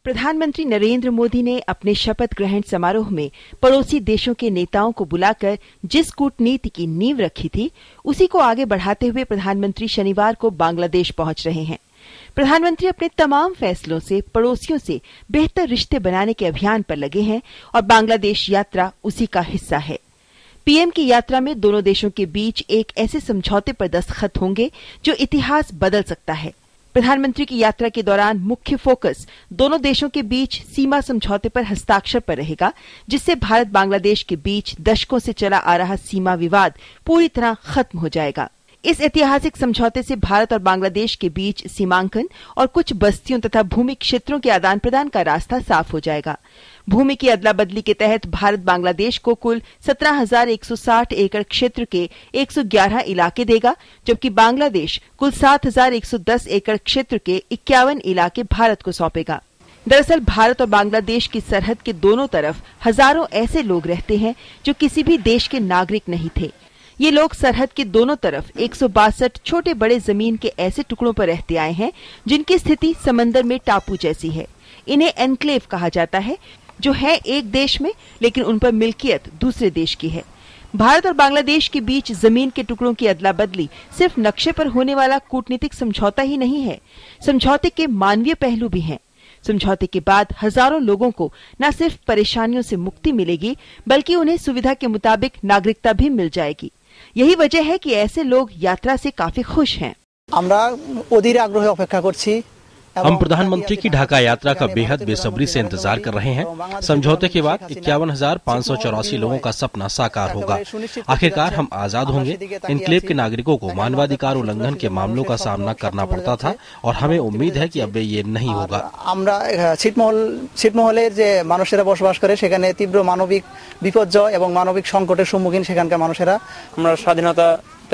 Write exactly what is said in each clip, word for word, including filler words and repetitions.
प्रधानमंत्री नरेंद्र मोदी ने अपने शपथ ग्रहण समारोह में पड़ोसी देशों के नेताओं को बुलाकर जिस कूटनीति की नींव रखी थी, उसी को आगे बढ़ाते हुए प्रधानमंत्री शनिवार को बांग्लादेश पहुंच रहे हैं। प्रधानमंत्री अपने तमाम फैसलों से पड़ोसियों से बेहतर रिश्ते बनाने के अभियान पर लगे हैं और बांग्लादेश यात्रा उसी का हिस्सा है। पीएम की यात्रा में दोनों देशों के बीच एक ऐसे समझौते पर दस्तखत होंगे जो इतिहास बदल सकता है। प्रधानमंत्री की यात्रा के दौरान मुख्य फोकस दोनों देशों के बीच सीमा समझौते पर हस्ताक्षर पर रहेगा, जिससे भारत बांग्लादेश के बीच दशकों से चला आ रहा सीमा विवाद पूरी तरह खत्म हो जाएगा। इस ऐतिहासिक समझौते से भारत और बांग्लादेश के बीच सीमांकन और कुछ बस्तियों तथा भूमि क्षेत्रों के आदान प्रदान का रास्ता साफ हो जाएगा। भूमि की अदला बदली के तहत भारत बांग्लादेश को कुल सत्रह हजार एक सौ साठ एकड़ क्षेत्र के एक सौ ग्यारह इलाके देगा, जबकि बांग्लादेश कुल सात हजार एक सौ दस एकड़ क्षेत्र के इक्यावन इलाके भारत को सौंपेगा। दरअसल भारत और बांग्लादेश की सरहद के दोनों तरफ हजारों ऐसे लोग रहते हैं जो किसी भी देश के नागरिक नहीं थे। ये लोग सरहद के दोनों तरफ एक सौ बासठ छोटे बड़े जमीन के ऐसे टुकड़ों पर रहते आए हैं जिनकी स्थिति समंदर में टापू जैसी है। इन्हें एन्क्लेव कहा जाता है, जो है एक देश में लेकिन उन पर मिल्कियत दूसरे देश की है। भारत और बांग्लादेश के बीच जमीन के टुकड़ों की अदला बदली सिर्फ नक्शे पर होने वाला कूटनीतिक समझौता ही नहीं है, समझौते के मानवीय पहलू भी हैं। समझौते के बाद हजारों लोगों को न सिर्फ परेशानियों से मुक्ति मिलेगी, बल्कि उन्हें सुविधा के मुताबिक नागरिकता भी मिल जाएगी। यही वजह है कि ऐसे लोग यात्रा से काफी खुश हैं। हम प्रधानमंत्री की ढाका यात्रा का बेहद बेसब्री से इंतजार कर रहे हैं। समझौते के बाद इक्यावन हजार पाँच सौ चौरासी लोगों का सपना साकार होगा। आखिरकार हम आजाद होंगे। इनक्लेव के नागरिकों को मानवाधिकार उल्लंघन के मामलों का सामना करना पड़ता था और हमें उम्मीद है कि अब ये नहीं होगा। ছিটমহলের যে মানুষেরা বসবাস করে সেখানে তীব্র মানবিক বিপর্যয় এবং মানবিক সংকটের সম্মুখীন সেখানকার মানুষেরা আমরা স্বাধীনতা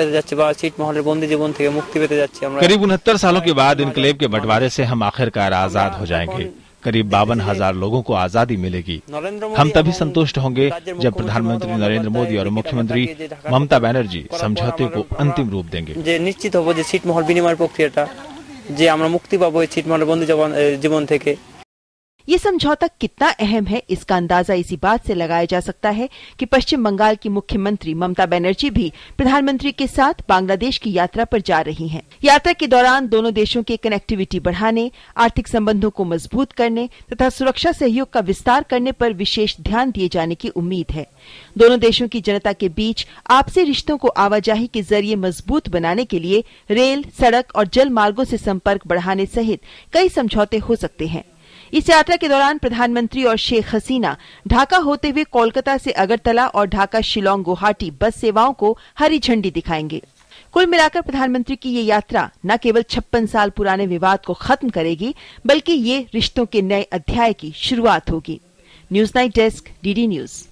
करीब उनहत्तर सालों के बाद इनकलेव के बंटवारे से हम आखिरकार आजाद हो जाएंगे। करीब बावन हजार लोगों को आजादी मिलेगी। हम तभी संतुष्ट होंगे जब प्रधानमंत्री नरेंद्र मोदी और मुख्यमंत्री ममता बनर्जी समझौते को अंतिम रूप देंगे। निश्चित होबो जे ছিটমহল বিনিময় প্রক্রিয়াটা যে আমরা মুক্তি পাবো এই ছিটমহলের বন্দী জীবন থেকে। ये समझौता कितना अहम है, इसका अंदाजा इसी बात से लगाया जा सकता है कि पश्चिम बंगाल की मुख्यमंत्री ममता बनर्जी भी प्रधानमंत्री के साथ बांग्लादेश की यात्रा पर जा रही हैं। यात्रा के दौरान दोनों देशों के कनेक्टिविटी बढ़ाने, आर्थिक संबंधों को मजबूत करने तथा सुरक्षा सहयोग का विस्तार करने पर विशेष ध्यान दिए जाने की उम्मीद है। दोनों देशों की जनता के बीच आपसी रिश्तों को आवाजाही के जरिए मजबूत बनाने के लिए रेल, सड़क और जल मार्गों से संपर्क बढ़ाने सहित कई समझौते हो सकते हैं। इस यात्रा के दौरान प्रधानमंत्री और शेख हसीना ढाका होते हुए कोलकाता से अगरतला और ढाका शिलोंग गुवाहाटी बस सेवाओं को हरी झंडी दिखाएंगे। कुल मिलाकर प्रधानमंत्री की ये यात्रा न केवल छप्पन साल पुराने विवाद को खत्म करेगी, बल्कि ये रिश्तों के नए अध्याय की शुरुआत होगी। News night desk, DD news.